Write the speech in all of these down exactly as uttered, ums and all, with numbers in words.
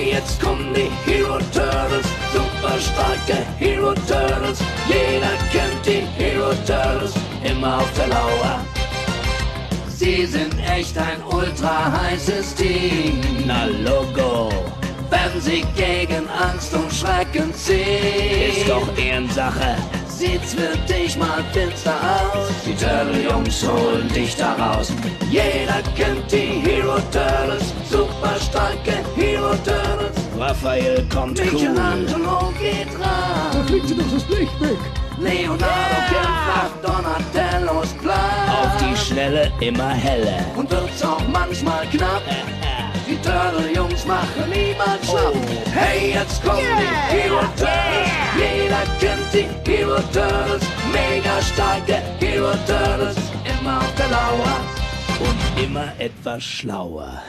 Hey, jetzt kommen die Hero Turtles, super starke Hero Turtles. Jeder kennt die Hero Turtles, immer auf der Lauer. Sie sind echt ein ultra heißes Team. Na Logo, wenn sie gegen Angst und Schrecken ziehen. Ist doch Ehrensache, sieht's für dich mal finster aus. Die Turtle-Jungs holen dich da raus. Jeder kennt die Hero Turtles, super starke Hero Turtles. Raphael kommt cool. Michelangelo geht ran. Da fliegt sie doch das Blech weg. Leonardo kämpft nach Donatellos Plan. Auf die Schnelle immer heller. Und wird's auch manchmal knapp. Die Turtle-Jungs machen niemand schlapp. Oh. Hey, jetzt kommen yeah. die Hero Turtles. Yeah. Jeder kennt die Hero Turtles. Mega starke Hero Turtles. Immer auf der Lauer. Und immer etwas schlauer.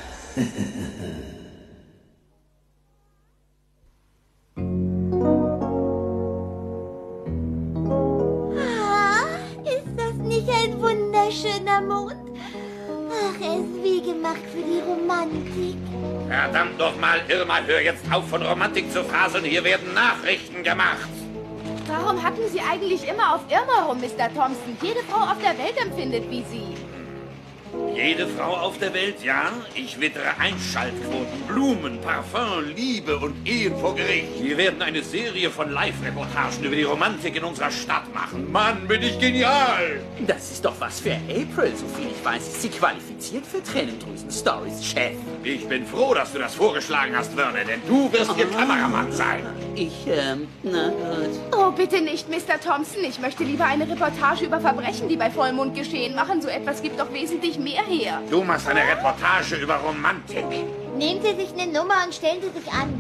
Ein wunderschöner Mond. Ach, er ist wie gemacht für die Romantik. Verdammt nochmal, Irma, hör jetzt auf, von Romantik zu faseln. Hier werden Nachrichten gemacht. Warum hacken Sie eigentlich immer auf Irma rum, Mister Thompson? Jede Frau auf der Welt empfindet wie Sie. Jede Frau auf der Welt, ja? Ich wittere Einschaltquoten, Blumen, Parfum, Liebe und Ehen vor Gericht. Wir werden eine Serie von Live-Reportagen über die Romantik in unserer Stadt machen. Mann, bin ich genial! Das ist doch was für April. Soviel ich weiß, ist sie qualifiziert für Tränendrüsen-Stories, Chef. Ich bin froh, dass du das vorgeschlagen hast, Werner, denn du wirst ihr Kameramann sein. Ich, ähm, na gut. Oh, bitte nicht, Mister Thompson. Ich möchte lieber eine Reportage über Verbrechen, die bei Vollmond geschehen, machen. So etwas gibt doch wesentlich mehr her. Du machst eine Reportage über Romantik. Nehmen Sie sich eine Nummer und stellen Sie sich an.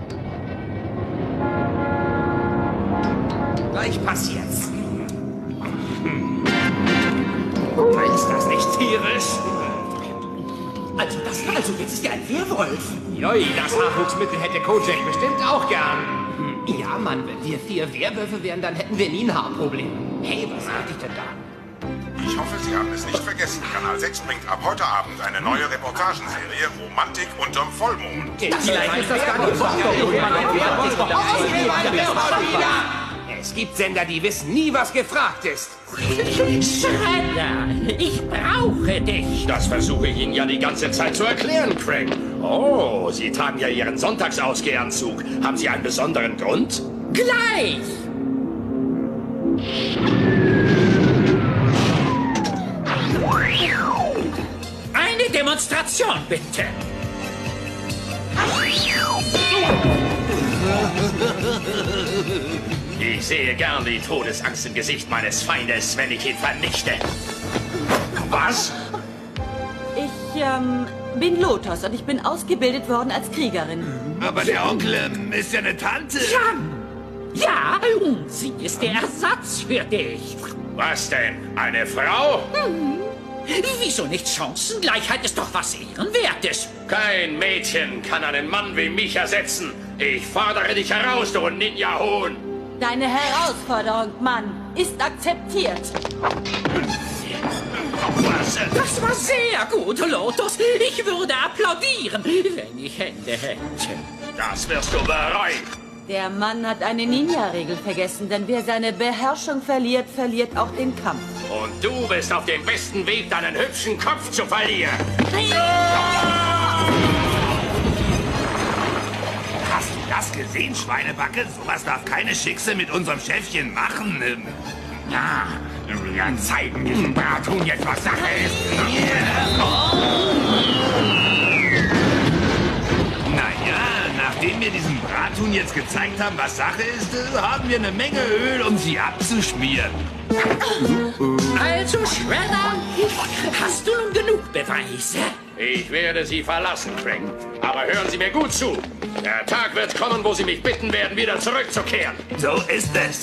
Gleich passiert's. Ist das nicht tierisch? Also, das, also jetzt ist er ein Werwolf. Joi, das Nachwuchsmittel hätte Kojak bestimmt auch gern. Ja, Mann, wenn wir vier Werwölfe wären, dann hätten wir nie ein Haarproblem. Hey, was hatte ich denn da? Ich hoffe, Sie haben es nicht vergessen. Kanal sechs bringt ab heute Abend eine neue Reportagenserie Romantik unterm Vollmond. Vielleicht ist das gar nicht wahr. Es gibt Sender, die wissen nie, was gefragt ist. Shredder, ich brauche dich. Das versuche ich Ihnen ja die ganze Zeit zu erklären, Craig. Oh, Sie tragen ja Ihren Sonntagsausgehanzug. Haben Sie einen besonderen Grund? Gleich. Eine Demonstration, bitte. Ich sehe gern die Todesangst im Gesicht meines Feindes, wenn ich ihn vernichte. Was? Ich, ähm, bin Lotus und ich bin ausgebildet worden als Kriegerin. Aber der Onkel ähm, ist ja eine Tante. Jan! Ja, und sie ist der Ersatz für dich. Was denn? Eine Frau? Hm. Wieso nicht Chancengleichheit ist doch was Ehrenwertes. Kein Mädchen kann einen Mann wie mich ersetzen. Ich fordere dich heraus, du Ninja-Hohn. Deine Herausforderung, Mann, ist akzeptiert. Was? Das war sehr gut, Lotus. Ich würde applaudieren, wenn ich Hände hätte. Das wirst du bereuen. Der Mann hat eine Ninja-Regel vergessen, denn wer seine Beherrschung verliert, verliert auch den Kampf. Und du bist auf dem besten Weg, deinen hübschen Kopf zu verlieren. Ja! Hast du das gesehen, Schweinebacke? Sowas darf keine Schickse mit unserem Chefchen machen. Na, wir zeigen diesem Brathuhn jetzt, was Sache ist. Naja, nachdem wir diesem Brathuhn jetzt gezeigt haben, was Sache ist, haben wir eine Menge Öl, um sie abzuschmieren. Also, Shredder, hast du nun genug Beweise? Ich werde Sie verlassen, Craig. Aber hören Sie mir gut zu. Der Tag wird kommen, wo Sie mich bitten werden, wieder zurückzukehren. So ist es.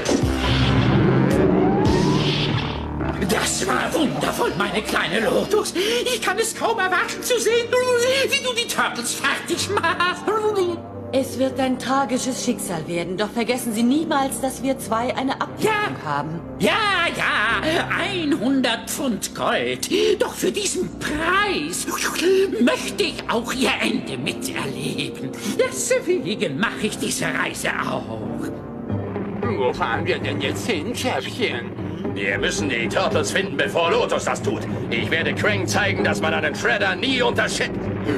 Das war wundervoll, meine kleine Lotus. Ich kann es kaum erwarten zu sehen, wie du die Turtles fertig machst. Es wird ein tragisches Schicksal werden, doch vergessen Sie niemals, dass wir zwei eine Abwicklung Ja. haben. Ja, ja, hundert Pfund Gold. Doch für diesen Preis möchte ich auch Ihr Ende miterleben. Deswegen mache ich diese Reise auch. Wo fahren wir denn jetzt hin, Chefchen? Wir müssen die Turtles finden, bevor Lotus das tut. Ich werde Krang zeigen, dass man einen Shredder nie unterschätzt.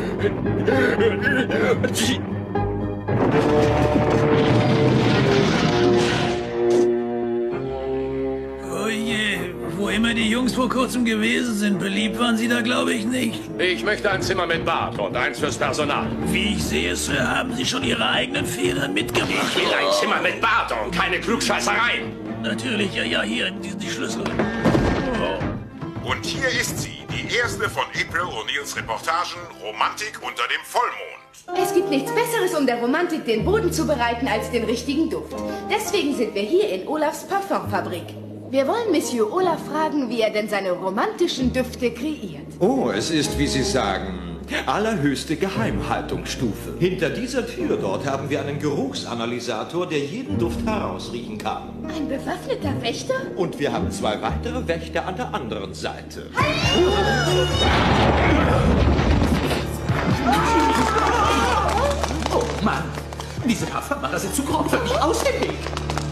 Oh je, wo immer die Jungs vor kurzem gewesen sind, beliebt waren sie da, glaube ich, nicht. Ich möchte ein Zimmer mit Bad und eins fürs Personal. Wie ich sehe, Sir, haben sie schon ihre eigenen Federn mitgebracht. Ich will ein Zimmer mit Bad und keine Klugscheißereien. Natürlich, ja, ja, hier, die, die Schlüssel. Oh. Und hier ist sie, die erste von April O'Neils Reportagen Romantik unter dem Vollmond. Es gibt nichts Besseres, um der Romantik den Boden zu bereiten, als den richtigen Duft. Deswegen sind wir hier in Olafs Parfumfabrik. Wir wollen Monsieur Olaf fragen, wie er denn seine romantischen Düfte kreiert. Oh, es ist, wie Sie sagen, allerhöchste Geheimhaltungsstufe. Hinter dieser Tür dort haben wir einen Geruchsanalysator, der jeden Duft herausriechen kann. Ein bewaffneter Wächter? Und wir haben zwei weitere Wächter an der anderen Seite. Oh Mann, diese Parfummacher sind zu grob für mich. Aus dem Weg!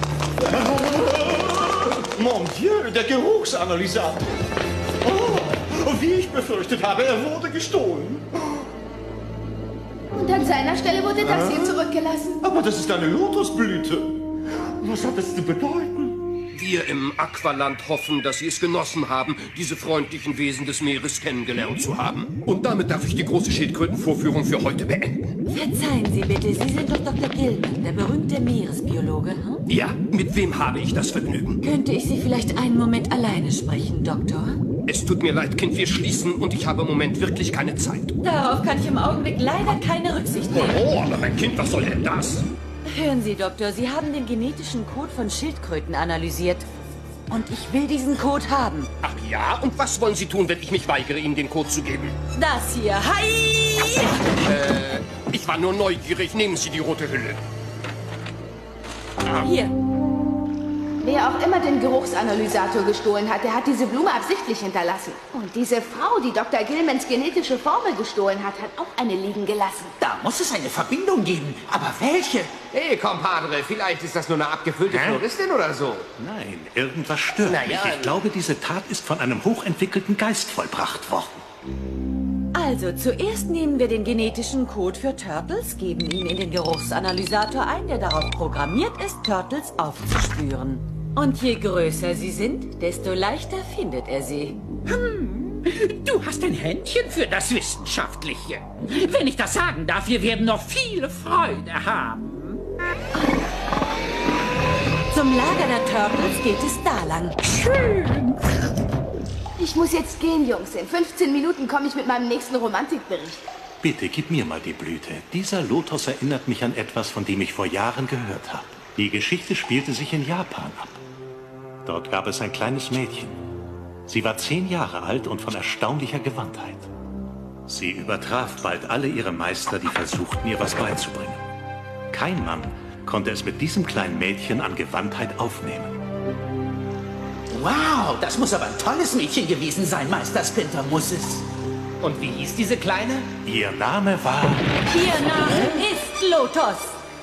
Mon Dieu, der Geruchsanalysator. Oh, und wie ich befürchtet habe, er wurde gestohlen. Und an seiner Stelle wurde das hier zurückgelassen. Aber das ist eine Lotusblüte. Was hat das zu bedeuten? Wir im Aqualand hoffen, dass Sie es genossen haben, diese freundlichen Wesen des Meeres kennengelernt zu haben. Und damit darf ich die große Schildkrötenvorführung für heute beenden. Verzeihen Sie bitte, Sie sind doch Doktor Gilman, der berühmte Meeresbiologe, hm? Ja, mit wem habe ich das Vergnügen? Könnte ich Sie vielleicht einen Moment alleine sprechen, Doktor? Es tut mir leid, Kind, wir schließen und ich habe im Moment wirklich keine Zeit. Darauf kann ich im Augenblick leider keine Rücksicht nehmen. Oh, aber mein Kind, was soll denn das? Hören Sie, Doktor, Sie haben den genetischen Code von Schildkröten analysiert. Und ich will diesen Code haben. Ach ja? Und was wollen Sie tun, wenn ich mich weigere, Ihnen den Code zu geben? Das hier. Hi! Äh, ich war nur neugierig. Nehmen Sie die rote Hülle. Ah. Hier. Wer auch immer den Geruchsanalysator gestohlen hat, der hat diese Blume absichtlich hinterlassen. Und diese Frau, die Doktor Gilmans genetische Formel gestohlen hat, hat auch eine liegen gelassen. Da muss es eine Verbindung geben. Aber welche? Hey, Compadre, vielleicht ist das nur eine abgefüllte Hä? Floristin oder so. Nein, irgendwas stört Na mich. ja, Ich glaube, diese Tat ist von einem hochentwickelten Geist vollbracht worden. Also, zuerst nehmen wir den genetischen Code für Turtles, geben ihn in den Geruchsanalysator ein, der darauf programmiert ist, Turtles aufzuspüren. Und je größer sie sind, desto leichter findet er sie. Hm, du hast ein Händchen für das Wissenschaftliche. Wenn ich das sagen darf, wir werden noch viele Freude haben. Zum Lager der Turtles geht es da lang. Schön. Ich muss jetzt gehen, Jungs. In fünfzehn Minuten komme ich mit meinem nächsten Romantikbericht. Bitte, gib mir mal die Blüte. Dieser Lotus erinnert mich an etwas, von dem ich vor Jahren gehört habe. Die Geschichte spielte sich in Japan ab. Dort gab es ein kleines Mädchen. Sie war zehn Jahre alt und von erstaunlicher Gewandtheit. Sie übertraf bald alle ihre Meister, die versuchten, ihr was beizubringen. Kein Mann konnte es mit diesem kleinen Mädchen an Gewandtheit aufnehmen. Wow, das muss aber ein tolles Mädchen gewesen sein, Meister Splinter muss es. Und wie hieß diese Kleine? Ihr Name war... Ihr Name ist Lotus.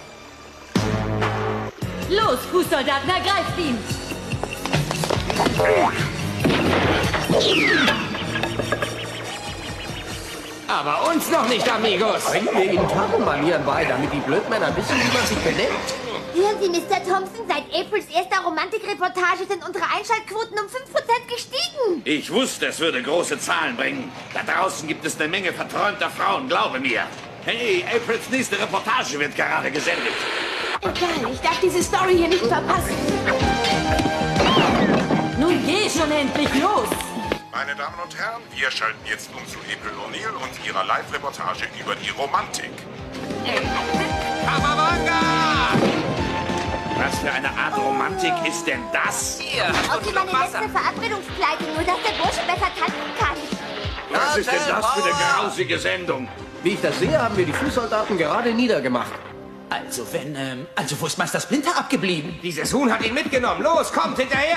Los, Fußsoldaten, ergreift ihn! Aber uns noch nicht, Amigos. Bringen wir ihnen Tarnmanieren bei, damit die Blödmänner wissen, wie man sich benimmt. Hören Sie, Mister Thompson, seit Aprils erster Romantikreportage sind unsere Einschaltquoten um fünf Prozent gestiegen. Ich wusste, es würde große Zahlen bringen. Da draußen gibt es eine Menge verträumter Frauen, glaube mir. Hey, Aprils nächste Reportage wird gerade gesendet. Egal, ich darf diese Story hier nicht verpassen. Nun geh schon endlich los! Meine Damen und Herren, wir schalten jetzt um zu April O'Neil und ihrer Live-Reportage über die Romantik. Was für eine Art Romantik ist denn das? Hier, auch wie meine letzte Verabredungskleidung, nur dass der Bursche besser tanzen kann. Was ist denn das für eine grausige Sendung? Wie ich das sehe, haben wir die Fußsoldaten gerade niedergemacht. Also wenn, ähm, also wo ist Meister Splinter abgeblieben? Dieses Huhn hat ihn mitgenommen. Los, kommt hinterher!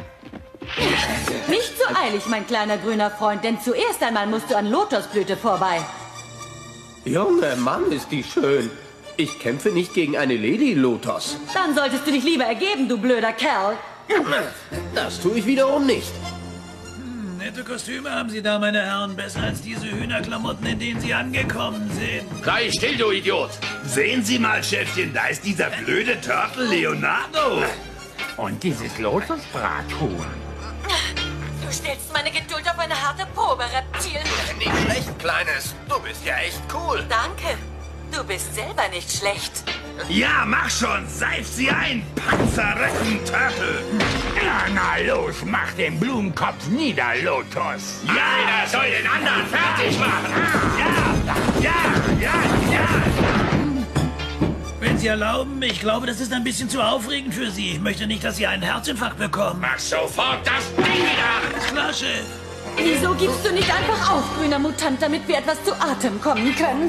Nicht so eilig, mein kleiner grüner Freund, denn zuerst einmal musst du an Lotosblüte vorbei. Junge Mann, ist die schön. Ich kämpfe nicht gegen eine Lady Lotus. Dann solltest du dich lieber ergeben, du blöder Kerl. Das tue ich wiederum nicht. Hm, nette Kostüme haben Sie da, meine Herren. Besser als diese Hühnerklamotten, in denen Sie angekommen sind. Sei still, du Idiot! Sehen Sie mal, Chefchen, da ist dieser blöde Turtle Leonardo. Und dieses Lotusbrathuhn. Du stellst meine Geduld auf eine harte Probe, Reptil. Nicht schlecht, Kleines. Du bist ja echt cool. Danke. Du bist selber nicht schlecht. Ja, mach schon. Seif sie ein, Panzerrecken Turtle. Ja, na los, mach den Blumenkopf nieder, Lotus. Ja, Einer soll den anderen fertig machen! ja, ja, ja, ja. Wenn Sie erlauben, ich glaube, das ist ein bisschen zu aufregend für Sie. Ich möchte nicht, dass Sie einen Herzinfarkt bekommen. Mach sofort das Ding wieder! Ist klar, Chef. Wieso gibst du nicht einfach auf, grüner Mutant, damit wir etwas zu Atem kommen können?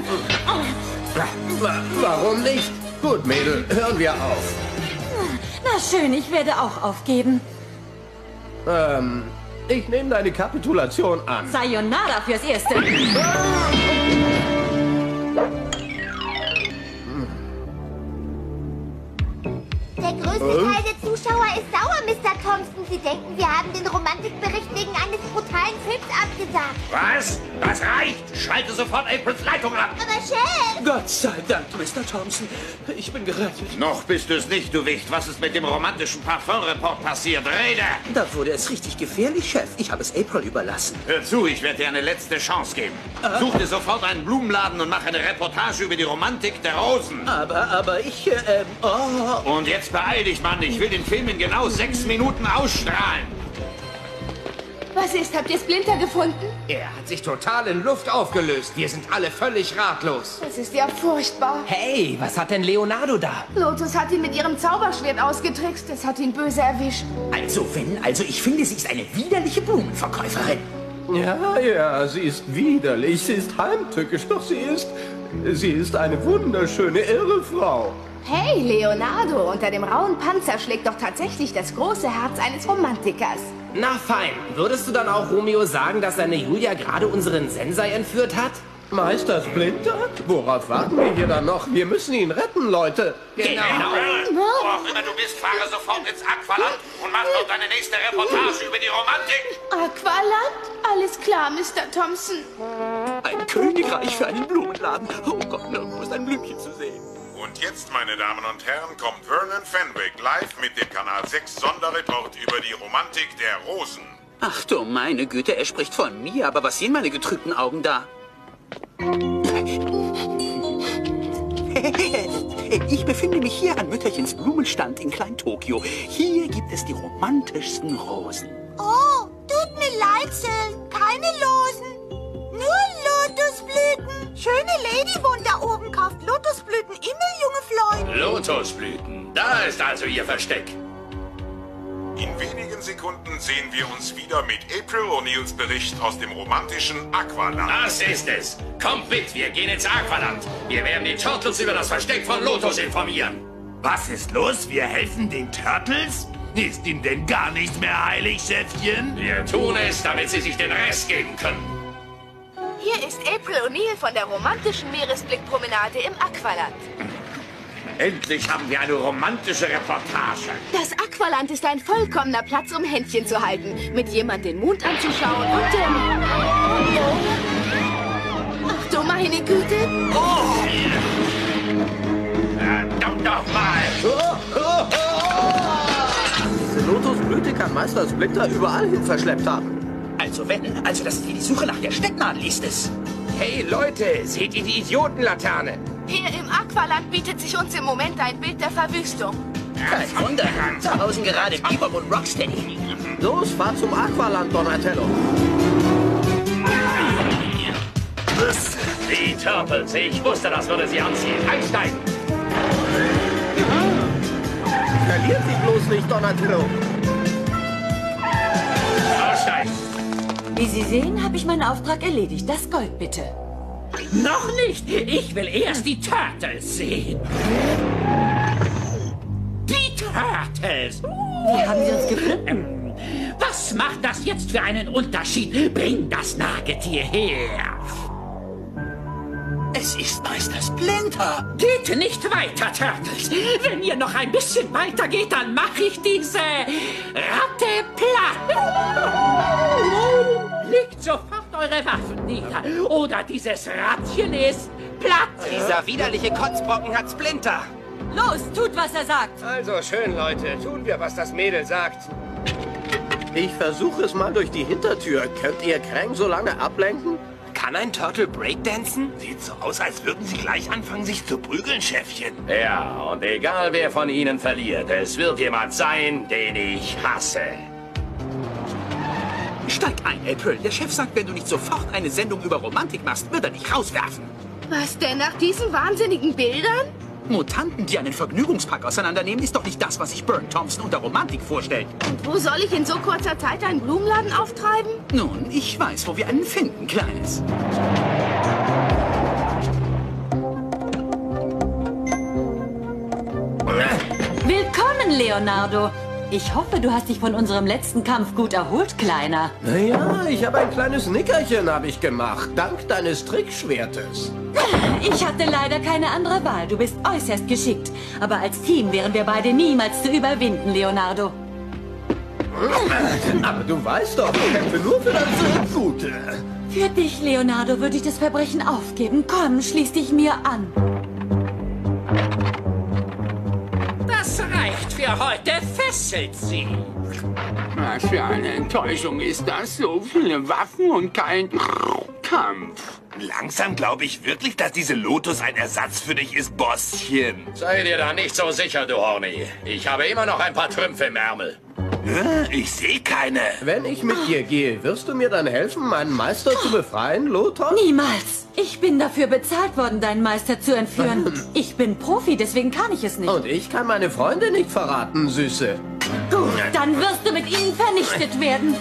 Warum nicht? Gut, Mädel, hören wir auf. Na schön, ich werde auch aufgeben. Ähm, ich nehme deine Kapitulation an. Sayonara fürs Erste. Der größte Teil der Zuschauer ist sauer, Mister Thompson. Sie denken, wir haben den Romantikbericht wegen eines brutalen Films abgesagt. Was? Das reicht! Schalte sofort Aprils Leitung ab! Aber Chef! Gott sei Dank, Mister Thompson. Ich bin gerettet. Noch bist du es nicht, du Wicht. Was ist mit dem romantischen Parfum-Report passiert? Rede! Da wurde es richtig gefährlich, Chef. Ich habe es April überlassen. Hör zu, ich werde dir eine letzte Chance geben. Äh? Such dir sofort einen Blumenladen und mach eine Reportage über die Romantik der Rosen. Aber, aber ich, äh, ähm, oh. Und jetzt beeil dich, Mann. Ich will den Film in genau sechs Minuten ausstrahlen. Was ist? Habt ihr Splinter gefunden? Er hat sich total in Luft aufgelöst. Wir sind alle völlig ratlos. Das ist ja furchtbar. Hey, was hat denn Leonardo da? Lotus hat ihn mit ihrem Zauberschwert ausgetrickst. Es hat ihn böse erwischt. Also wenn, also ich finde, sie ist eine widerliche Blumenverkäuferin. Ja, ja, sie ist widerlich, sie ist heimtückisch, doch sie ist... Sie ist eine wunderschöne, irre Frau. Hey, Leonardo, unter dem rauen Panzer schlägt doch tatsächlich das große Herz eines Romantikers. Na fein. Würdest du dann auch Romeo sagen, dass seine Julia gerade unseren Sensei entführt hat? Meister Splinter? Worauf warten wir hier dann noch? Wir müssen ihn retten, Leute. Genau. Wo auch immer du bist, fahre sofort ins Aqualand und mach dort deine nächste Reportage über die Romantik. Aqualand? Alles klar, Mister Thompson. Ein Königreich für einen Blumenladen. Oh Gott, nirgendwo ist ein Blümchen zu sehen. Und jetzt, meine Damen und Herren, kommt Vernon Fenwick live mit dem Kanal sechs Sonderreport über die Romantik der Rosen. Ach du meine Güte, er spricht von mir, aber was sehen meine getrübten Augen da? Ich befinde mich hier an Mütterchens Blumenstand in Klein-Tokio. Hier gibt es die romantischsten Rosen. Oh, tut mir leid, Sil. Keine Losen. Nur Lotusblüten. Schöne Lady wohnt da oben, kauft Lotusblüten immer, junge Freunde. Lotusblüten, da ist also ihr Versteck. In wenigen Sekunden sehen wir uns wieder mit April O'Neils Bericht aus dem romantischen Aqualand. Das ist es. Kommt mit, wir gehen ins Aqualand. Wir werden die Turtles über das Versteck von Lotus informieren. Was ist los? Wir helfen den Turtles? Ist ihm denn gar nichts mehr heilig, Chefchen? Wir tun es, damit sie sich den Rest geben können. Hier ist April O'Neil von der romantischen Meeresblickpromenade im Aqualand. Endlich haben wir eine romantische Reportage. Das Aqualand ist ein vollkommener Platz, um Händchen zu halten, mit jemand den Mond anzuschauen und den... Ach du meine Güte! Oh! Verdammt doch mal! Oh, oh, oh. Diese Lotusblüte kann Meister Splinter überall hin verschleppt haben. Also wenn, also das ist wie die Suche nach der Stecknadel ist es. Hey Leute, seht ihr die Idiotenlaterne? Hier im Aqualand bietet sich uns im Moment ein Bild der Verwüstung. Kein Wunder, da hausen gerade Bebop und Rocksteady. Los, fahr zum Aqualand, Donatello. Die Turtles, ich wusste, das würde sie anziehen. Einsteigen! Verliert sie bloß nicht, Donatello. Aussteigen! Wie Sie sehen, habe ich meinen Auftrag erledigt. Das Gold bitte. Noch nicht. Ich will erst die Turtles sehen. Die Turtles. Wie haben sie uns gefunden? Was macht das jetzt für einen Unterschied? Bring das Nagetier her. Es ist Meister Splinter. Geht nicht weiter, Turtles. Wenn ihr noch ein bisschen weiter geht, dann mache ich diese Ratte platt. Legt sofort eure Waffen nieder. Oder dieses Rattchen ist platt. Dieser widerliche Kotzbrocken hat Splinter. Los, tut, was er sagt. Also schön, Leute. Tun wir, was das Mädel sagt. Ich versuche es mal durch die Hintertür. Könnt ihr Krang so lange ablenken? Kann ein Turtle Breakdancen? Sieht so aus, als würden sie gleich anfangen, sich zu prügeln, Chefchen. Ja, und egal wer von ihnen verliert, es wird jemand sein, den ich hasse. Steig ein, April. Der Chef sagt, wenn du nicht sofort eine Sendung über Romantik machst, wird er dich rauswerfen. Was denn nach diesen wahnsinnigen Bildern? Mutanten, die einen Vergnügungspark auseinandernehmen, ist doch nicht das, was sich Burne Thompson unter Romantik vorstellt. Und wo soll ich in so kurzer Zeit einen Blumenladen auftreiben? Nun, ich weiß, wo wir einen finden, Kleines. Willkommen, Leonardo. Ich hoffe, du hast dich von unserem letzten Kampf gut erholt, Kleiner. Naja, ich habe ein kleines Nickerchen habe ich gemacht, dank deines Trickschwertes. Ich hatte leider keine andere Wahl. Du bist äußerst geschickt. Aber als Team wären wir beide niemals zu überwinden, Leonardo. Aber du weißt doch, ich kämpfe nur für das Gute. Für dich, Leonardo, würde ich das Verbrechen aufgeben. Komm, schließ dich mir an. Das reicht für heute. Fesselt sie. Was für eine Enttäuschung ist das? So viele Waffen und kein Kampf. Langsam glaube ich wirklich, dass diese Lotus ein Ersatz für dich ist, Bosschen. Sei dir da nicht so sicher, du Horny. Ich habe immer noch ein paar Trümpfe im Ärmel. Ich sehe keine. Wenn ich mit dir gehe, wirst du mir dann helfen, meinen Meister zu befreien, Lothar? Niemals. Ich bin dafür bezahlt worden, deinen Meister zu entführen. Ich bin Profi, deswegen kann ich es nicht. Und ich kann meine Freunde nicht verraten, Süße. Gut, dann wirst du mit ihnen vernichtet werden.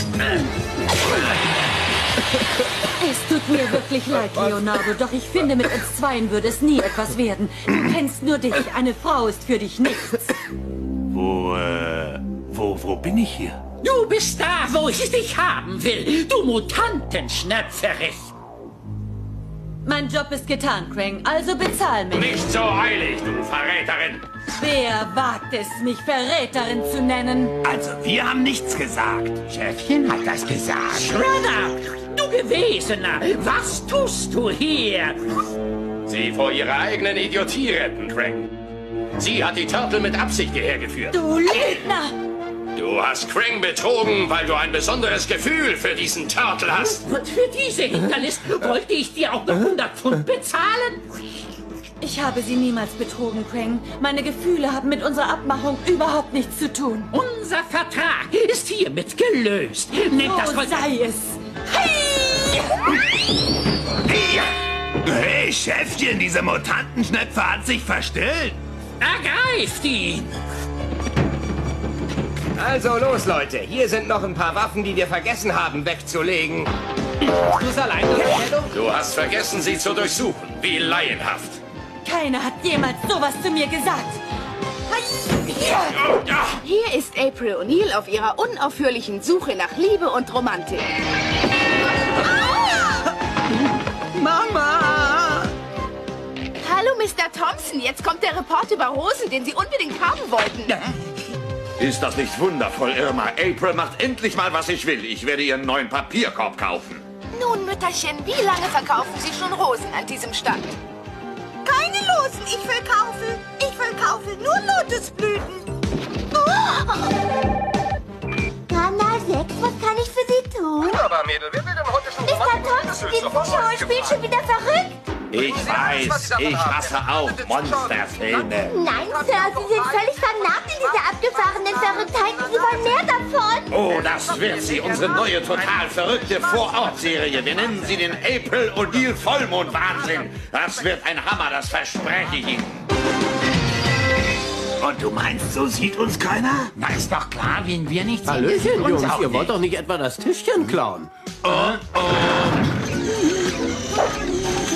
Es tut mir wirklich leid, Leonardo, doch ich finde, mit uns Zweien würde es nie etwas werden. Du kennst nur dich, eine Frau ist für dich nichts. Wo, äh, wo, wo bin ich hier? Du bist da, wo ich dich haben will, du Mutantenschnöpferich. Mein Job ist getan, Krang, also bezahl mich. Nicht so eilig, du Verräterin. Wer wagt es, mich Verräterin zu nennen? Also, wir haben nichts gesagt. Chefchen hat das gesagt. Shredder, du Gewesener, was tust du hier? Sie vor ihrer eigenen Idiotie retten, Krang. Sie hat die Turtle mit Absicht hierher geführt. Du Lügner! Du hast Krang betrogen, weil du ein besonderes Gefühl für diesen Turtle hast. Und für diese Hinterlist wollte ich dir auch noch hundert Pfund bezahlen? Ich habe sie niemals betrogen, Krang. Meine Gefühle haben mit unserer Abmachung überhaupt nichts zu tun. Unser Vertrag ist hiermit gelöst. Nehmt das So Gold. sei es. Hey, Chefchen, dieser Mutantenschnepfer hat sich verstellt. Ergreift ihn! Also los, Leute. Hier sind noch ein paar Waffen, die wir vergessen haben wegzulegen. Du's allein, Shadow? Du hast vergessen, sie zu durchsuchen. Wie laienhaft. Keiner hat jemals sowas zu mir gesagt. Hier ist April O'Neil auf ihrer unaufhörlichen Suche nach Liebe und Romantik. Mama! Hallo, Mister Thompson. Jetzt kommt der Report über Hosen, den Sie unbedingt haben wollten. Ist das nicht wundervoll, Irma? April macht endlich mal, was ich will. Ich werde ihr einen neuen Papierkorb kaufen. Nun, Mütterchen, wie lange verkaufen Sie schon Rosen an diesem Stand? Keine Losen, ich verkaufe. Ich verkaufe nur Lotusblüten. Kanal sechs, was kann ich für Sie tun? Aber Mädel, wer will denn heute schon Mister Thompson, die Zuschauer spielen schon wieder verrückt. Ich weiß, ich hasse auch Monsterfilme. Nein, Sir, Sie sind völlig vernarrt in dieser abgefahrenen Verrücktheit. Sie wollen mehr davon. Oh, das wird sie, unsere neue, total verrückte Vorortserie. Wir nennen sie den April O'Neil Vollmond-Wahnsinn. Das wird ein Hammer, das verspreche ich Ihnen. Und du meinst, so sieht uns keiner? Na, ist doch klar, wen wir nicht sehen. Hallöchen, uns Jungs, auch ihr nicht. wollt doch nicht etwa das Tischchen klauen? Oh, oh.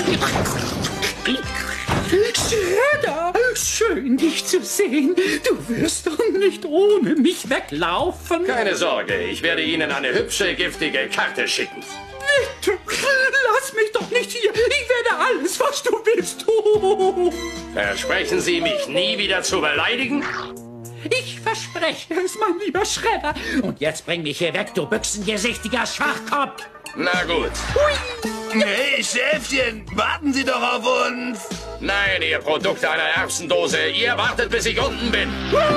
schön, dich zu sehen. Du wirst doch nicht ohne mich weglaufen. Keine Sorge, ich werde Ihnen eine hübsche, giftige Karte schicken. Bitte, lass mich doch nicht hier. Ich werde alles, was du willst, tun. Versprechen Sie, mich nie wieder zu beleidigen? Ich verspreche es, mein lieber Schredder. Und jetzt bring mich hier weg, du büchsengesichtiger Schwachkopf. Na gut. Hui. Hey, Schäfchen, warten Sie doch auf uns. Nein, ihr Produkt einer Erbsendose. Ihr wartet, bis ich unten bin.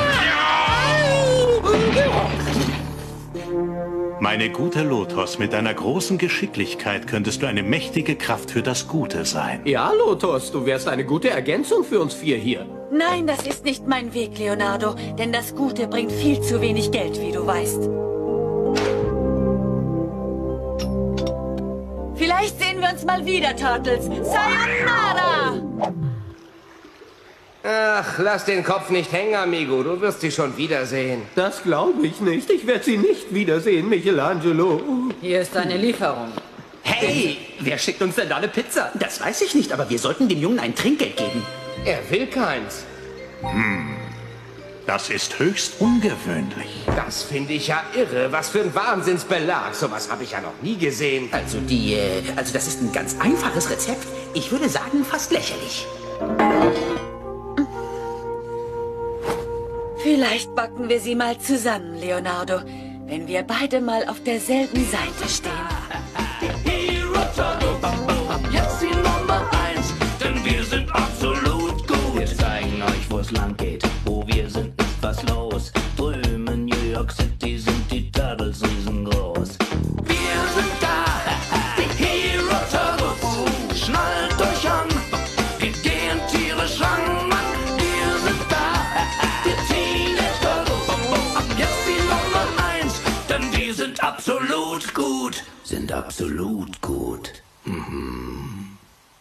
Meine gute Lotos, mit deiner großen Geschicklichkeit könntest du eine mächtige Kraft für das Gute sein. Ja, Lotos, du wärst eine gute Ergänzung für uns vier hier. Nein, das ist nicht mein Weg, Leonardo. Denn das Gute bringt viel zu wenig Geld, wie du weißt. Vielleicht sehen wir uns mal wieder, Turtles. Sayonara! Ach, lass den Kopf nicht hängen, Amigo. Du wirst sie schon wiedersehen. Das glaube ich nicht. Ich werde sie nicht wiedersehen, Michelangelo. Hier ist eine Lieferung. Hey, wer schickt uns denn da eine Pizza? Das weiß ich nicht, aber wir sollten dem Jungen ein Trinkgeld geben. Er will keins. Hm, das ist höchst ungewöhnlich. Das finde ich ja irre. Was für ein Wahnsinnsbelag. Sowas habe ich ja noch nie gesehen. Also die, äh, also das ist ein ganz einfaches Rezept. Ich würde sagen, fast lächerlich. Vielleicht backen wir sie mal zusammen, Leonardo. Wenn wir beide mal auf derselben Seite stehen. Hero Turtles, jetzt die Nummer eins, denn wir sind absolut gut. Wir zeigen euch, wo es lang geht, wo wir sind, ist was los. Drüben in New York City sind die Turtles riesengroß. Wir sind da, die Hero Turtles, schnallt euch an, wir gehen tierisch ran, Mann. Wir sind da, die Teenage Turtles, ab jetzt die Nummer eins, denn wir sind absolut gut. Sind absolut gut. Mhm.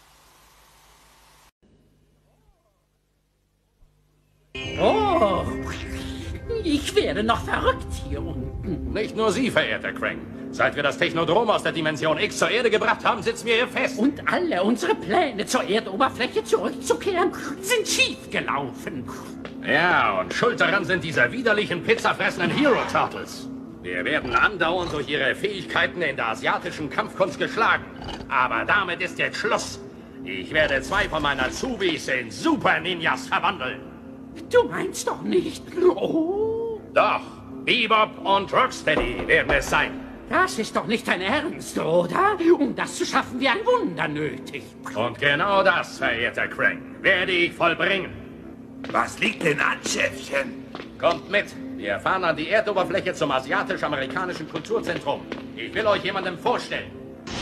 Oh, ich werde noch verrückt hier unten. Nicht nur Sie, verehrter Krang. Seit wir das Technodrom aus der Dimension X zur Erde gebracht haben, sitzen wir hier fest. Und alle unsere Pläne zur Erdoberfläche zurückzukehren sind schiefgelaufen. Ja, und schuld daran sind diese widerlichen pizzafressenden Hero Turtles. Wir werden andauernd durch ihre Fähigkeiten in der asiatischen Kampfkunst geschlagen. Aber damit ist jetzt Schluss. Ich werde zwei von meinen Azubis in Super Ninjas verwandeln. Du meinst doch nicht... Oh. Doch, Bebop und Rocksteady werden es sein. Das ist doch nicht dein Ernst, oder? Um das zu schaffen, wir ein Wunder nötig. Und genau das, verehrter Krang, werde ich vollbringen. Was liegt denn an, Schäfchen? Kommt mit. Wir fahren an die Erdoberfläche zum Asiatisch-Amerikanischen Kulturzentrum. Ich will euch jemandem vorstellen.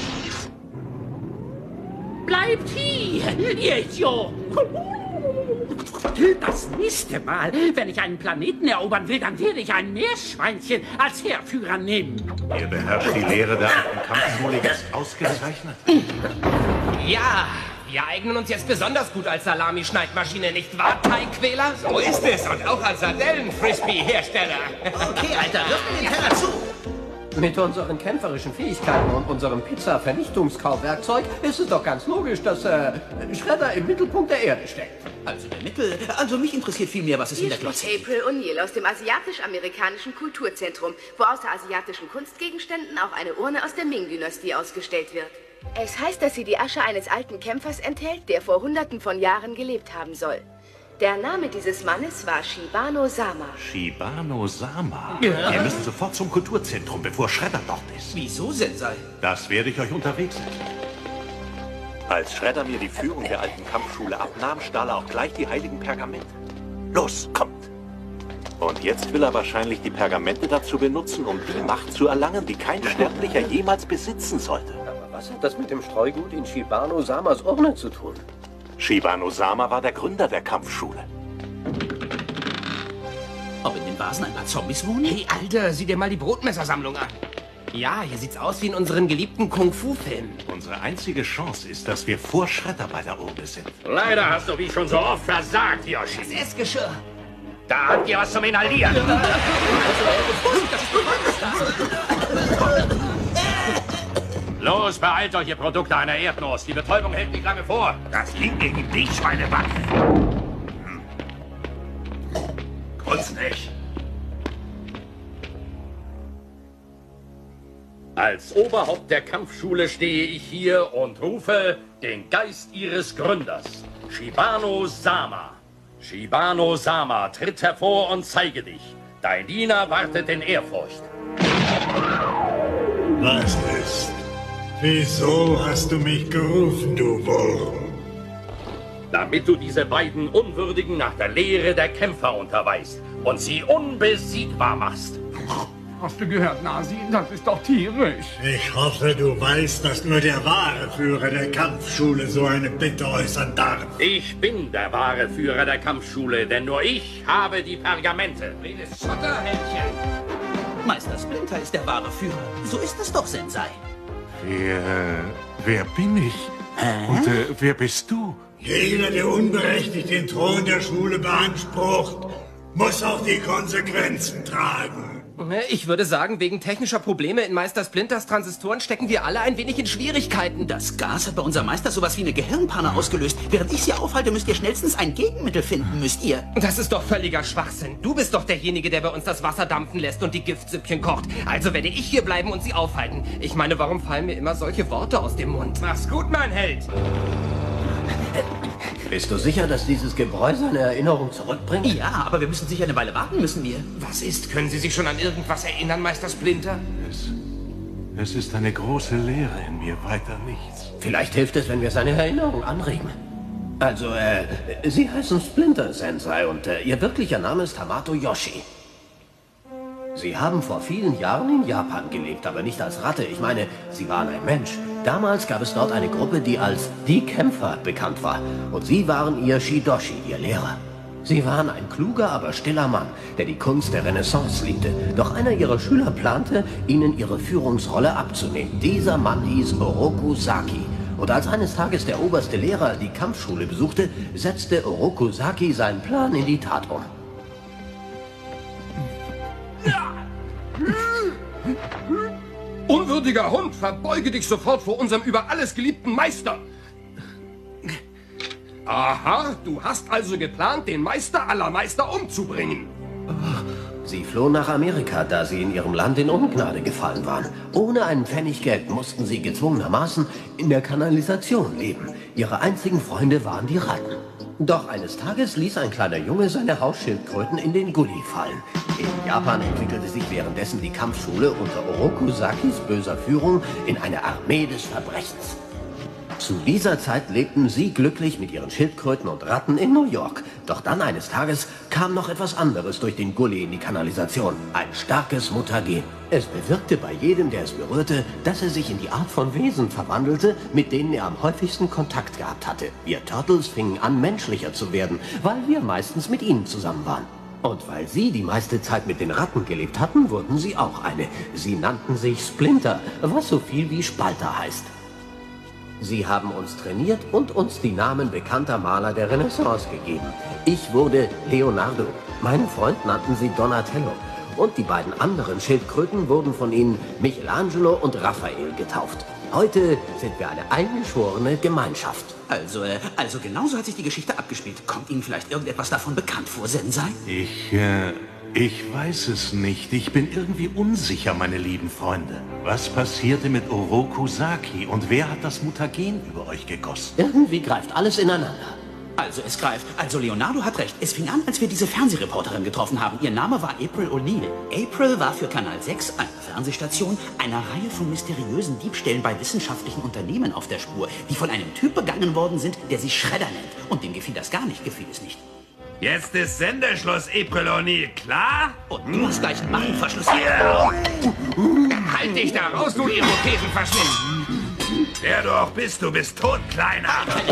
Bleibt hier, ihr Idioten! Das nächste Mal, wenn ich einen Planeten erobern will, dann werde ich ein Meerschweinchen als Heerführer nehmen. Ihr beherrscht die Lehre der alten Kampfschule jetzt ausgezeichnet. Ja, wir eignen uns jetzt besonders gut als Salamischneidmaschine, nicht wahr, Teigquäler? So ist es, und auch als Sardellen-Frisbee-Hersteller. Okay, Alter, wirf mir den Teller zu. Mit unseren kämpferischen Fähigkeiten und unserem Pizza-Vernichtungskauwerkzeug ist es doch ganz logisch, dass äh, Schredder im Mittelpunkt der Erde steckt. Also der Mittel... Also mich interessiert viel mehr, was es in der Glotze gibt. April O'Neil aus dem Asiatisch-Amerikanischen Kulturzentrum, wo außer asiatischen Kunstgegenständen auch eine Urne aus der Ming-Dynastie ausgestellt wird. Es heißt, dass sie die Asche eines alten Kämpfers enthält, der vor Hunderten von Jahren gelebt haben soll. Der Name dieses Mannes war Shibano Sama. Shibano Sama? Ja. Wir müssen sofort zum Kulturzentrum, bevor Schredder dort ist. Wieso, Sensei? Das werde ich euch unterwegs erklären. Als Schredder mir die Führung der alten Kampfschule abnahm, stahl er auch gleich die heiligen Pergamente. Los, kommt! Und jetzt will er wahrscheinlich die Pergamente dazu benutzen, um die Macht zu erlangen, die kein Sterblicher jemals besitzen sollte. Aber was hat das mit dem Streugut in Shibano Samas Urne zu tun? Shibano Sama war der Gründer der Kampfschule. Ob in den Vasen ein paar Zombies wohnen? Hey, Alter, sieh dir mal die Brotmessersammlung an. Ja, hier sieht's aus wie in unseren geliebten Kung-Fu-Filmen. Unsere einzige Chance ist, dass wir vor Schredder bei der Urne sind. Leider hast du wie schon so oft versagt, Yoshi. Das Essgeschirr. Da habt ihr was zum Inhalieren. Los, beeilt euch, ihr Produkte einer Erdnuss. Die Betäubung hält nicht lange vor. Das ging gegen dich, Schweinebacke. Uns nicht. Als Oberhaupt der Kampfschule stehe ich hier und rufe den Geist ihres Gründers, Shibano Sama. Shibano Sama, tritt hervor und zeige dich. Dein Diener wartet in Ehrfurcht. Was ist? Wieso hast du mich gerufen, du Wurm? Damit du diese beiden Unwürdigen nach der Lehre der Kämpfer unterweist und sie unbesiegbar machst. Hast du gehört, Nasi? Das ist doch tierisch. Ich hoffe, du weißt, dass nur der wahre Führer der Kampfschule so eine Bitte äußern darf. Ich bin der wahre Führer der Kampfschule, denn nur ich habe die Pergamente. Schotterhändchen. Meister Splinter ist der wahre Führer. So ist es doch, Sensei. Wer, wer bin ich? Hä? Und äh, wer bist du? Jeder, der unberechtigt den Thron der Schule beansprucht, muss auch die Konsequenzen tragen. Ich würde sagen, wegen technischer Probleme in Meister Splinters Transistoren stecken wir alle ein wenig in Schwierigkeiten. Das Gas hat bei unserem Meister sowas wie eine Gehirnpanne ausgelöst. Während ich sie aufhalte, müsst ihr schnellstens ein Gegenmittel finden, müsst ihr. Das ist doch völliger Schwachsinn. Du bist doch derjenige, der bei uns das Wasser dampfen lässt und die Giftsüppchen kocht. Also werde ich hier bleiben und sie aufhalten. Ich meine, warum fallen mir immer solche Worte aus dem Mund? Mach's gut, mein Held. Bist du sicher, dass dieses Gebräu seine Erinnerung zurückbringt? Ja, aber wir müssen sicher eine Weile warten, müssen wir. Was ist? Können Sie sich schon an irgendwas erinnern, Meister Splinter? Es, es ist eine große Leere in mir, weiter nichts. Vielleicht hilft es, wenn wir seine Erinnerung anregen. Also, äh, Sie heißen Splinter, Sensei, und äh, Ihr wirklicher Name ist Hamato Yoshi. Sie haben vor vielen Jahren in Japan gelebt, aber nicht als Ratte. Ich meine, Sie waren ein Mensch. Damals gab es dort eine Gruppe, die als die Kämpfer bekannt war. Und Sie waren Ihr Shidoshi, Ihr Lehrer. Sie waren ein kluger, aber stiller Mann, der die Kunst der Renaissance liebte. Doch einer Ihrer Schüler plante, Ihnen Ihre Führungsrolle abzunehmen. Dieser Mann hieß Oroku Saki. Und als eines Tages der oberste Lehrer die Kampfschule besuchte, setzte Oroku Saki seinen Plan in die Tat um. Unwürdiger Hund, verbeuge dich sofort vor unserem über alles geliebten Meister. Aha, du hast also geplant, den Meister aller Meister umzubringen. Sie flohen nach Amerika, da sie in ihrem Land in Ungnade gefallen waren. Ohne einen Pfennig Geld mussten sie gezwungenermaßen in der Kanalisation leben. Ihre einzigen Freunde waren die Ratten. Doch eines Tages ließ ein kleiner Junge seine Hausschildkröten in den Gully fallen. In Japan entwickelte sich währenddessen die Kampfschule unter Oroku Sakis böser Führung in eine Armee des Verbrechens. Zu dieser Zeit lebten sie glücklich mit ihren Schildkröten und Ratten in New York. Doch dann eines Tages kam noch etwas anderes durch den Gully in die Kanalisation. Ein starkes Mutagen. Es bewirkte bei jedem, der es berührte, dass er sich in die Art von Wesen verwandelte, mit denen er am häufigsten Kontakt gehabt hatte. Wir Turtles fingen an, menschlicher zu werden, weil wir meistens mit ihnen zusammen waren. Und weil sie die meiste Zeit mit den Ratten gelebt hatten, wurden sie auch eine. Sie nannten sich Splinter, was so viel wie Spalter heißt. Sie haben uns trainiert und uns die Namen bekannter Maler der Renaissance gegeben. Ich wurde Leonardo, meinen Freund nannten sie Donatello und die beiden anderen Schildkröten wurden von ihnen Michelangelo und Raphael getauft. Heute sind wir eine eingeschworene Gemeinschaft. Also, äh, also genauso hat sich die Geschichte abgespielt. Kommt Ihnen vielleicht irgendetwas davon bekannt vor, Sensei? Ich, äh, ich weiß es nicht. Ich bin irgendwie unsicher, meine lieben Freunde. Was passierte mit Oroku Saki und wer hat das Mutagen über euch gegossen? Irgendwie greift alles ineinander. Also es greift. Also Leonardo hat recht. Es fing an, als wir diese Fernsehreporterin getroffen haben. Ihr Name war April O'Neil. April war für Kanal sechs, eine Fernsehstation, einer Reihe von mysteriösen Diebstählen bei wissenschaftlichen Unternehmen auf der Spur, die von einem Typ begangen worden sind, der sich Shredder nennt. Und dem gefiel das gar nicht, gefiel es nicht. Jetzt ist Sendeschluss, April O'Neil, klar? Und du hast gleich einen Machenverschluss. Yeah. Halt dich da raus, du Irokesenverschnitt! Wer du auch bist, du bist tot, Kleiner!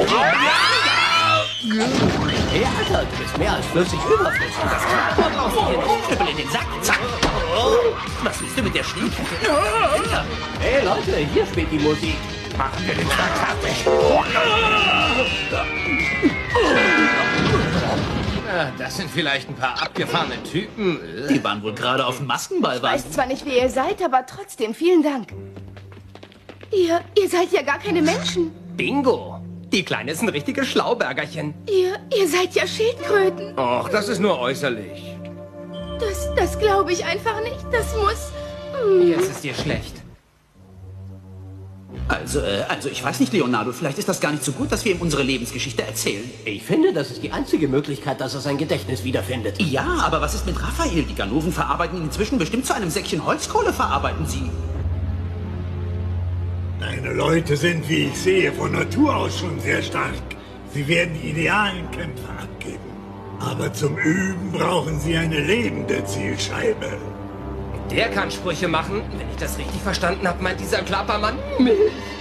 Hey, Alter, du bist mehr als flüssig überflüssig. Das Knallwort brauchst du hier nicht. Knüppel in den Sack, zack. Was willst du mit der Schneekette? Hey, Leute, hier spielt die Musik. Machen wir den Tag fertig. Das sind vielleicht ein paar abgefahrene Typen. Die waren wohl gerade auf dem Maskenball. Ich weiß zwar nicht, wer ihr seid, aber trotzdem vielen Dank. Ihr, ihr seid ja gar keine Menschen. Bingo. Die Kleine ist ein richtiges Schlaubergerchen. Ihr, ihr seid ja Schildkröten. Och, das ist nur äußerlich. Das, das glaube ich einfach nicht. Das muss... Hm. Jetzt ist dir schlecht. Also, äh, also ich weiß nicht, Leonardo, vielleicht ist das gar nicht so gut, dass wir ihm unsere Lebensgeschichte erzählen. Ich finde, das ist die einzige Möglichkeit, dass er sein Gedächtnis wiederfindet. Ja, aber was ist mit Raphael? Die Ganoven verarbeiten ihn inzwischen bestimmt zu einem Säckchen Holzkohle, verarbeiten sie. Deine Leute sind, wie ich sehe, von Natur aus schon sehr stark. Sie werden die idealen Kämpfer abgeben. Aber zum Üben brauchen sie eine lebende Zielscheibe. Der kann Sprüche machen. Wenn ich das richtig verstanden habe, meint dieser Klappermann Milch.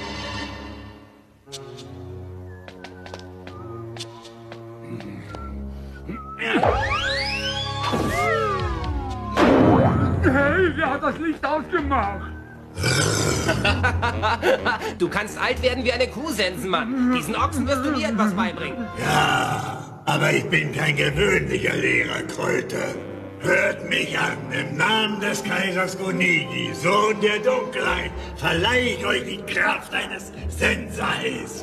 Hey, wer hat das Licht ausgemacht? Du kannst alt werden wie eine Kuh, Sensenmann. Diesen Ochsen wirst du nie etwas beibringen. Ja, aber ich bin kein gewöhnlicher Lehrer, Kräuter. Hört mich an, im Namen des Kaisers Gonigi, Sohn der Dunkelheit, verleihe ich euch die Kraft eines Sensais.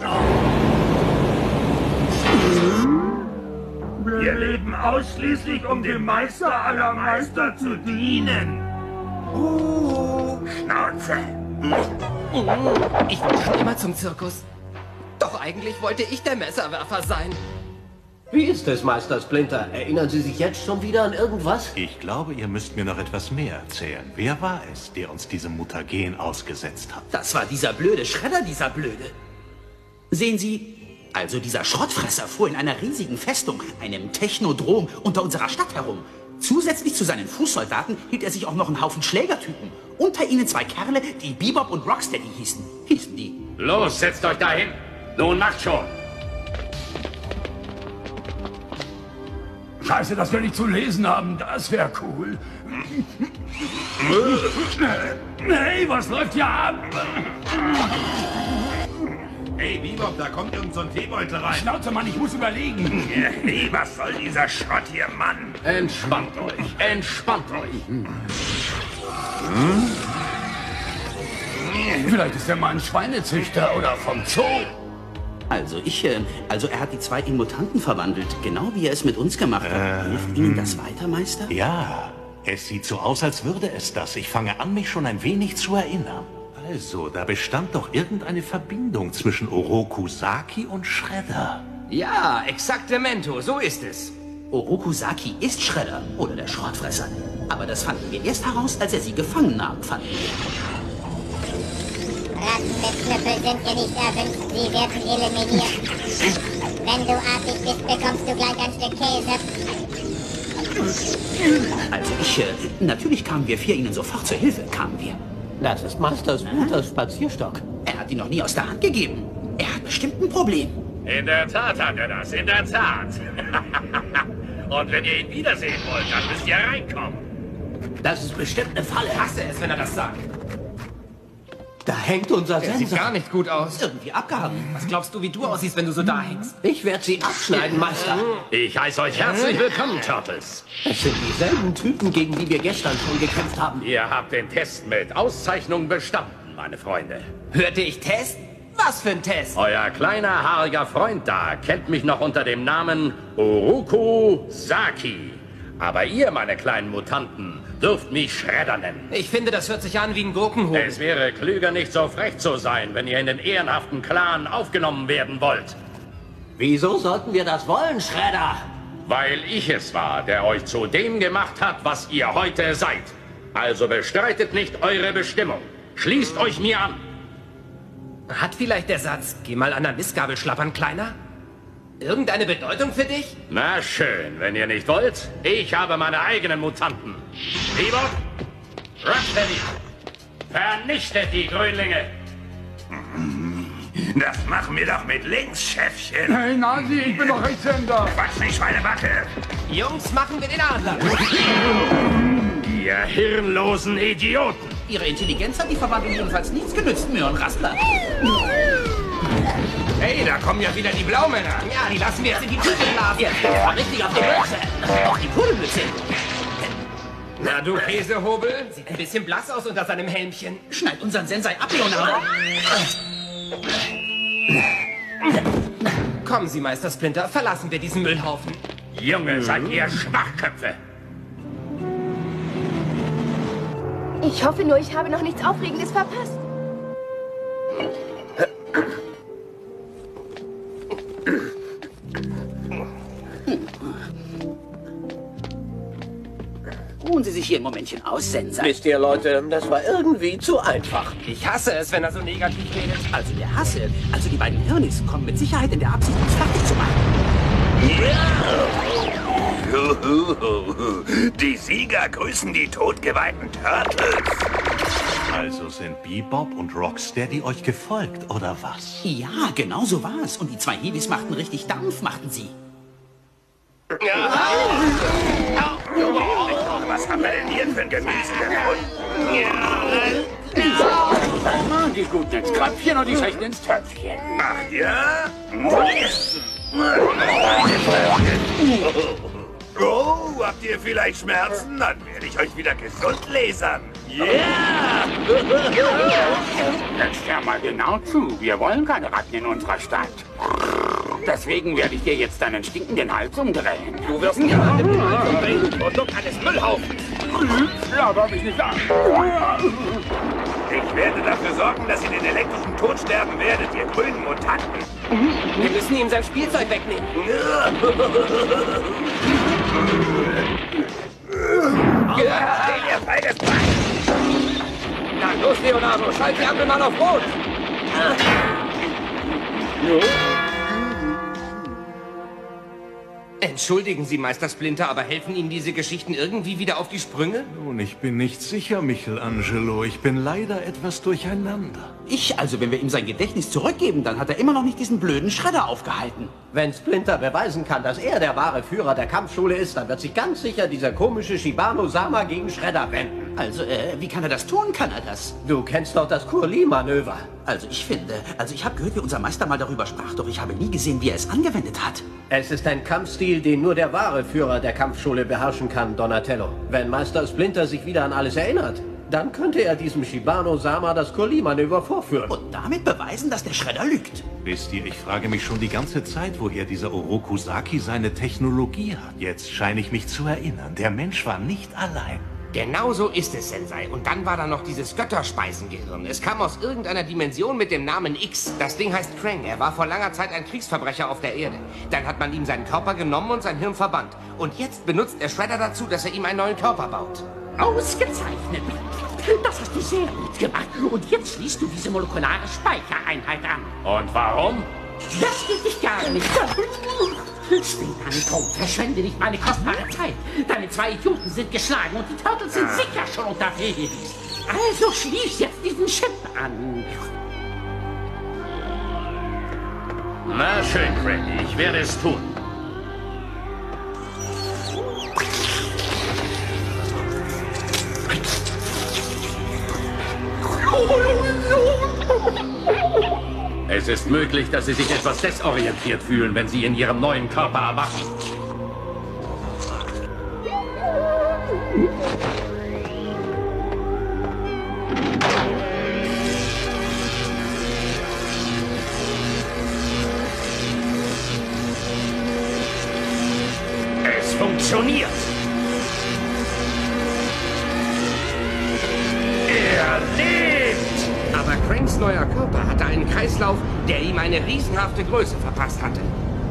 Wir leben ausschließlich, um dem Meister aller Meister zu dienen. Uh, Schnauze. Ich wollte schon immer zum Zirkus. Doch eigentlich wollte ich der Messerwerfer sein. Wie ist es, Meister Splinter? Erinnern Sie sich jetzt schon wieder an irgendwas? Ich glaube, ihr müsst mir noch etwas mehr erzählen. Wer war es, der uns diesem Mutagen ausgesetzt hat? Das war dieser blöde Schredder, dieser blöde. Sehen Sie, also dieser Schrottfresser fuhr in einer riesigen Festung, einem Technodrom, unter unserer Stadt herum. Zusätzlich zu seinen Fußsoldaten hielt er sich auch noch einen Haufen Schlägertypen. Unter ihnen zwei Kerle, die Bebop und Rocksteady hießen. Hießen die. Los, setzt euch dahin. Nun macht schon. Scheiße, dass wir nicht zu lesen haben. Das wäre cool. Hey, was läuft hier ab? Hey, Bebop, da kommt irgend so ein Teebeutel rein. Schnauze, Mann, ich muss überlegen. Hey, was soll dieser Schrott hier, Mann? Entspannt euch, entspannt euch. Hm? Vielleicht ist er mal ein Schweinezüchter oder vom Zoo. Also ich, äh, also er hat die zwei in Mutanten verwandelt, genau wie er es mit uns gemacht hat. Ähm, Hilft Ihnen das weiter, Meister? Ja, es sieht so aus, als würde es das. Ich fange an, mich schon ein wenig zu erinnern. Also, da bestand doch irgendeine Verbindung zwischen Oroku Saki und Shredder. Ja, exaktemento, so ist es. Oroku Saki ist Shredder oder der Schrottfresser. Aber das fanden wir erst heraus, als er sie gefangen nahm, fanden wir. Ratten mit Knüppel sind hier nicht erwünscht. Sie werden eliminiert. Wenn du artig bist, bekommst du gleich ein Stück Käse. Also ich, äh, natürlich kamen wir vier ihnen sofort zur Hilfe, kamen wir. Das ist Meisters guter Spazierstock. Er hat ihn noch nie aus der Hand gegeben. Er hat bestimmt ein Problem. In der Tat hat er das, in der Tat. Und wenn ihr ihn wiedersehen wollt, dann müsst ihr reinkommen. Das ist bestimmt eine Falle. Ich hasse es, wenn er das sagt. Da hängt unser Der Sensor. sieht gar nicht gut aus. Irgendwie abgehangen. Was glaubst du, wie du aussiehst, wenn du so da hängst? Ich werde sie abschneiden, Meister. Ich heiße euch herzlich willkommen, Turtles. Es sind dieselben Typen, gegen die wir gestern schon gekämpft haben. Ihr habt den Test mit Auszeichnung bestanden, meine Freunde. Hörte ich Test? Was für ein Test? Euer kleiner, haariger Freund da kennt mich noch unter dem Namen Oroku Saki. Aber ihr, meine kleinen Mutanten, dürft mich Shredder nennen. Ich finde, das hört sich an wie ein Gurkenhuhn. Es wäre klüger, nicht so frech zu sein, wenn ihr in den ehrenhaften Clan aufgenommen werden wollt. Wieso sollten wir das wollen, Shredder? Weil ich es war, der euch zu dem gemacht hat, was ihr heute seid. Also bestreitet nicht eure Bestimmung. Schließt euch mir an. Hat vielleicht der Satz, geh mal an der Mistgabel schlappern, Kleiner, irgendeine Bedeutung für dich? Na schön, wenn ihr nicht wollt. Ich habe meine eigenen Mutanten. Bebop, Rocksteady, vernichtet die Grünlinge. Das machen wir doch mit links, Chefchen. Hey, Nasi, ich bin doch Rechtshänder. Quatsch nicht, Schweinebacke. Jungs, machen wir den Adler. Ihr hirnlosen Idioten. Ihre Intelligenz hat die Verwandlung jedenfalls nichts genützt, Möhrenrassler. Hey, da kommen ja wieder die Blaumänner. Ja, die lassen wir jetzt in die Tüte blasen. Jetzt mal richtig auf die Mütze. Auf die Pudelmütze. Na du Käsehobel, sieht ein bisschen blass aus unter seinem Helmchen. Schneid unseren Sensei ab, Leonardo. Kommen Sie, Meister Splinter, verlassen wir diesen Müllhaufen. Junge, seid ihr Schwachköpfe. Ich hoffe nur, ich habe noch nichts Aufregendes verpasst. Ruhen Sie sich hier ein Momentchen aus, Sensei. Wisst ihr, Leute, das war irgendwie zu einfach. Ich hasse es, wenn er so negativ redet. Also der Hasse, also die beiden Hirnis kommen mit Sicherheit in der Absicht, uns fertig zu machen. Die Sieger grüßen die totgeweihten Turtles. Also sind Bebop und Rocksteady euch gefolgt, oder was? Ja, genau so war's. Und die zwei Hebis machten richtig Dampf, machten sie. Was haben wir denn hier für ein Gemüse gefunden? Die Guten ins Kröpfchen und die Schlechten ins Töpfchen. Ach ja? Oh, habt ihr vielleicht Schmerzen? Dann werde ich euch wieder gesund lasern. Yeah! Jetzt hör mal genau zu. Wir wollen keine Ratten in unserer Stadt. Deswegen werde ich dir jetzt deinen stinkenden Hals umdrehen. Du wirst niemanden den Hals umdrehen, Produkt eines Müllhaufens. Laber mich nicht an. Ich werde dafür sorgen, dass ihr den elektrischen Tod sterben werdet, ihr grünen Mutanten. Wir müssen ihm sein Spielzeug wegnehmen. Steh dir beides Bein! Na los, Leonardo, schalt die Ampel mal auf Rot! Entschuldigen Sie, Meister Splinter, aber helfen Ihnen diese Geschichten irgendwie wieder auf die Sprünge? Nun, ich bin nicht sicher, Michelangelo. Ich bin leider etwas durcheinander. Ich, also wenn wir ihm sein Gedächtnis zurückgeben, dann hat er immer noch nicht diesen blöden Schredder aufgehalten. Wenn Splinter beweisen kann, dass er der wahre Führer der Kampfschule ist, dann wird sich ganz sicher dieser komische Shibano-Sama gegen Shredder wenden. Also, äh, wie kann er das tun? Kann er das? Du kennst doch das Kurli-Manöver. Also, ich finde, also ich habe gehört, wie unser Meister mal darüber sprach, doch ich habe nie gesehen, wie er es angewendet hat. Es ist ein Kampfstil, den nur der wahre Führer der Kampfschule beherrschen kann, Donatello. Wenn Meister Splinter sich wieder an alles erinnert, dann könnte er diesem Shibano-Sama das Kurli-Manöver vorführen. Und damit beweisen, dass der Schredder lügt. Wisst ihr, ich frage mich schon die ganze Zeit, woher dieser Oroku Saki seine Technologie hat. Jetzt scheine ich mich zu erinnern, der Mensch war nicht allein. Genau so ist es, Sensei. Und dann war da noch dieses Götterspeisengehirn. Es kam aus irgendeiner Dimension mit dem Namen X. Das Ding heißt Krang. Er war vor langer Zeit ein Kriegsverbrecher auf der Erde. Dann hat man ihm seinen Körper genommen und sein Hirn verbannt. Und jetzt benutzt er Shredder dazu, dass er ihm einen neuen Körper baut. Ausgezeichnet. Das hast du sehr gut gemacht. Und jetzt schließt du diese molekulare Speichereinheit an. Und warum? Das geht dich gar nicht. Steh an, Tom, verschwende nicht meine kostbare Zeit. Deine zwei Idioten sind geschlagen und die Turtles sind sicher schon unterwegs. Also schließ jetzt diesen Chip an. Na schön, Freddy, ich werde es tun. Es ist möglich, dass Sie sich etwas desorientiert fühlen, wenn Sie in Ihrem neuen Körper erwachen. Es funktioniert! Er lebt! Aber Cranks neuer Körper hatte einen Kreislauf, der ihm eine riesenhafte Größe verpasst hatte.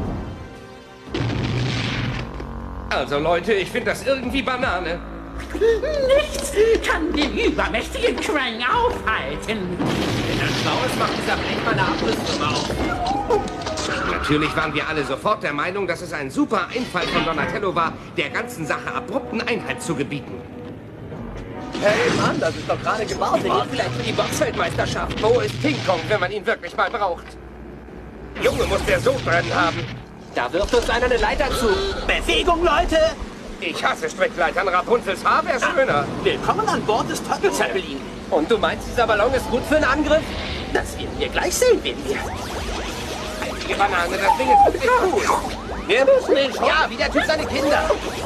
Also Leute, ich finde das irgendwie Banane. Nichts kann den übermächtigen Krang aufhalten. Wenn er schlau ist, macht dieser Blech meine Abrüstung auf. Natürlich waren wir alle sofort der Meinung, dass es ein super Einfall von Donatello war, der ganzen Sache abrupten Einhalt zu gebieten. Hey Mann, das ist doch gerade gebaut. Der geht vielleicht für die Boxweltmeisterschaft. Wo ist King Kong, wenn man ihn wirklich mal braucht? Junge, muss der so brennen haben. Da wirft uns einer eine Leiter zu. Bewegung, Leute! Ich hasse Strickleitern. Rapunzels Haar wäre schöner. Willkommen an Bord des Turtle Zeppelin. Und du meinst, dieser Ballon ist gut für einen Angriff? Das werden wir gleich sehen, werden wir. Heilige Banane, das Ding ist wirklich gut. Wir müssen ihn schlagen. Ja, wie der Typ seine Kinder.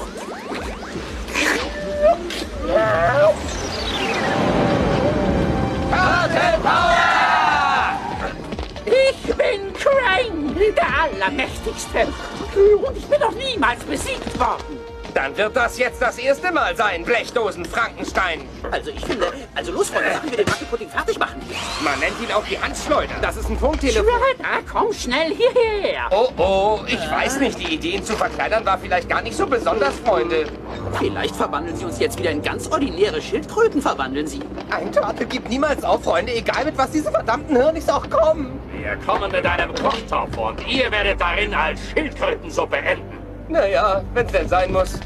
Turtle Power! Ich bin Krang, der Allermächtigste. Und ich bin noch niemals besiegt worden. Dann wird das jetzt das erste Mal sein, Blechdosen Frankenstein. Also ich finde, also los, Freunde, sagen wir den Wackelpudding fertig machen. Man nennt ihn auch die Handschleuder. Das ist ein Funktelefon. Schredder, komm schnell hierher. Oh, oh, ich weiß nicht, die Idee, ihn zu verkleinern, war vielleicht gar nicht so besonders, Freunde. Vielleicht verwandeln Sie uns jetzt wieder in ganz ordinäre Schildkröten, verwandeln Sie. Ein Turtle gibt niemals auf, Freunde, egal mit was diese verdammten Hirnis auch kommen. Wir kommen mit einem Kochtopf und ihr werdet darin als Schildkrötensuppe enden. Naja, wenn's denn sein muss.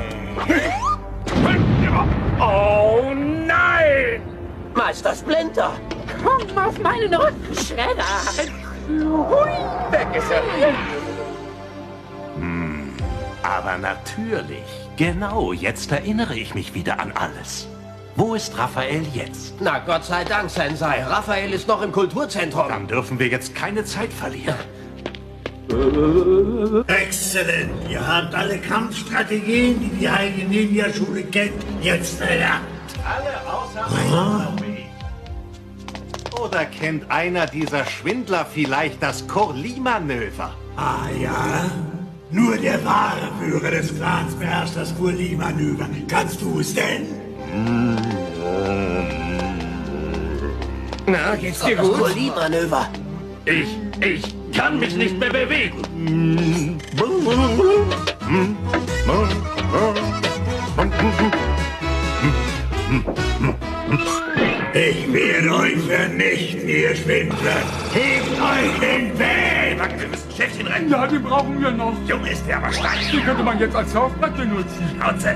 Oh nein! Meister Splinter! Komm auf meinen Rücken, Schredder. Hui, weg ist er. Hm, aber natürlich. Genau, jetzt erinnere ich mich wieder an alles. Wo ist Raphael jetzt? Na, Gott sei Dank, Sensei. Raphael ist noch im Kulturzentrum. Dann dürfen wir jetzt keine Zeit verlieren. Exzellent. Ihr habt alle Kampfstrategien, die die Heilige Ninja-Schule kennt, jetzt erlernt. Alle außer oh. Oder kennt einer dieser Schwindler vielleicht das Kurli-Manöver? Ah ja? Nur der wahre Führer des Clans beherrscht das Kurli-Manöver. Kannst du es denn? Na, geht's dir gut? Das Kurli-Manöver. Ich, ich kann mich nicht mehr bewegen. Ich werde euch vernichten, ihr Schwindler. Hebt euch den Weg! Wir müssen Schäfchen retten. Ja, die brauchen wir noch. Jung ist der aber stark. Die könnte man jetzt als Surfbrett benutzen. Schnauze.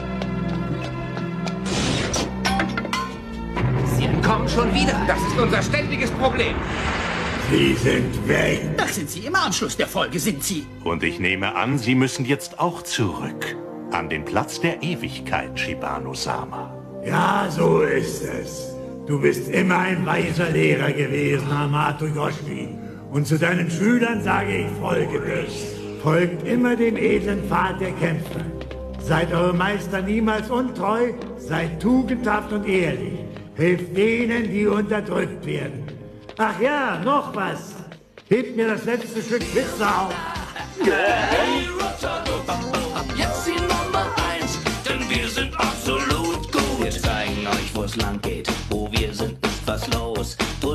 Sie entkommen schon wieder. Das ist unser ständiges Problem. Sie sind weg. Das sind Sie immer am Schluss der Folge, sind Sie. Und ich nehme an, Sie müssen jetzt auch zurück. An den Platz der Ewigkeit, Shibano-sama. Ja, so ist es. Du bist immer ein weiser Lehrer gewesen, Hamato Yoshi. Und zu deinen Schülern sage ich Folgendes. Folgt immer dem edlen Pfad der Kämpfer. Seid eurem Meister niemals untreu, seid tugendhaft und ehrlich. Hilft denen, die unterdrückt werden. Ach ja, noch was. Hebt mir das letzte Stück Pizza auf. Jetzt die Nummer eins, denn wir sind absolut gut. Wir zeigen euch, wo es lang geht. Wo wir sind, ist was los.